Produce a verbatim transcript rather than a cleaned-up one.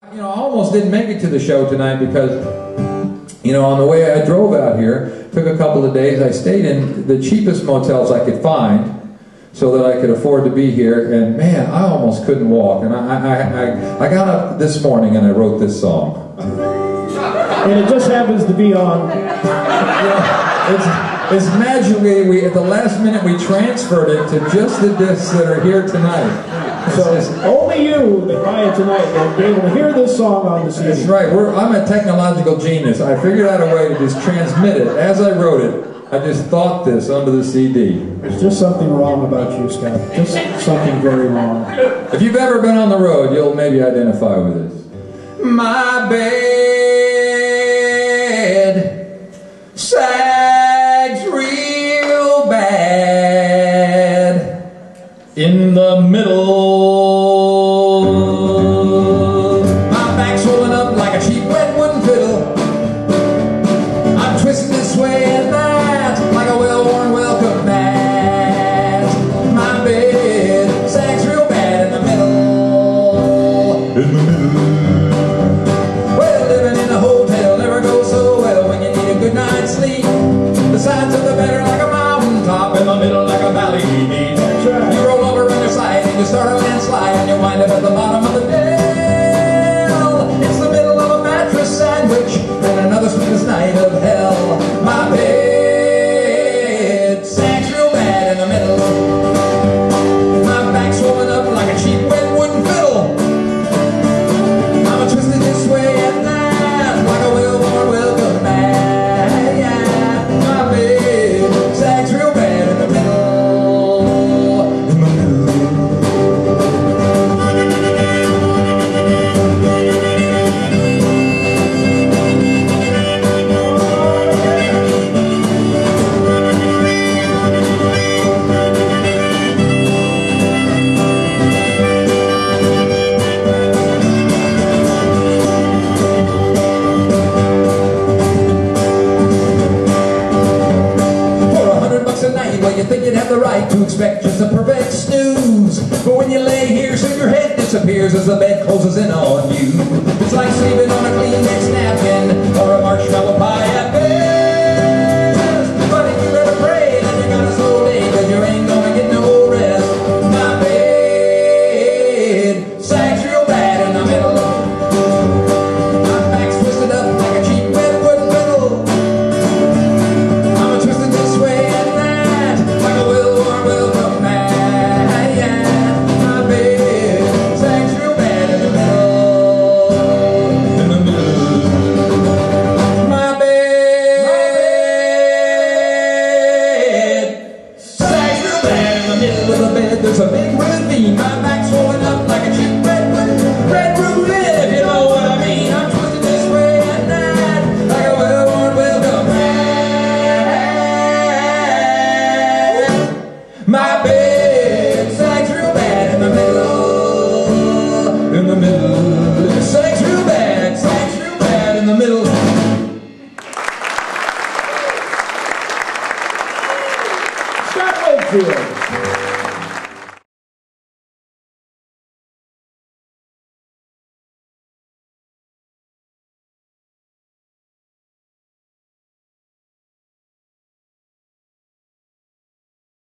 You know, I almost didn't make it to the show tonight because, you know, on the way I drove out here, took a couple of days, I stayed in the cheapest motels I could find so that I could afford to be here, and man, I almost couldn't walk. And I, I, I, I got up this morning and I wrote this song. And it just happens to be on. Yeah, it's, it's magically, we, at the last minute we transferred it to just the discs that are here tonight. So only you that buy it tonight will be able to hear this song on the C D. That's right. We're, I'm a technological genius. I figured out a way to just transmit it. As I wrote it, I just thought this onto the C D. There's just something wrong about you, Scott. Just something very wrong. If you've ever been on the road, you'll maybe identify with this. My bed sags real bad in the middle. My back's swollen up like a cheap wet wooden fiddle. I'm twisted this way and that like a well-worn welcome mat. My bed sags real bad in the middle. In the middle. Well, living in a hotel never goes so well when you need a good night's sleep. The sides of the bed are like a mountain top, in the middle like a valley deep. You roll over on your side and you start a landslide and you wind up at the bottom of the hill. It's the middle of a mattress sandwich and another sleepless night of hell. My bed sags real bad in the middle. My back's swollen up like a cheap wet wooden fiddle. I'm a twisted this way and that like a well-worn welcome mat. Yeah. My bed sags real bad in the middle. Well, you think you'd have the right to expect just a perfect snooze, but when you lay here, soon your head disappears as the bed closes in on you. It's like sleeping on a Kleenex napkin or a marshmallow pie at best. But if you better pray that you got a soul day, cause you ain't gonna get no rest. My bed sags real bad in the middle. My back's twisted up like a cheap wet wooden fiddle. I'm a twisted this way and that like a well-worn welcome mat. Yeah, my bed sags real bad in the middle. In the middle. My bed sags real bad in the middle of the bed. There's a big ravine. My back's swollen up like a cheap red red roulette, if you know what I mean. I'm twisted this way and that like a well-worn welcome mat. My bed sags real bad in the middle. In the middle. It sags real bad, sags real bad in the middle. Scott Wakefield.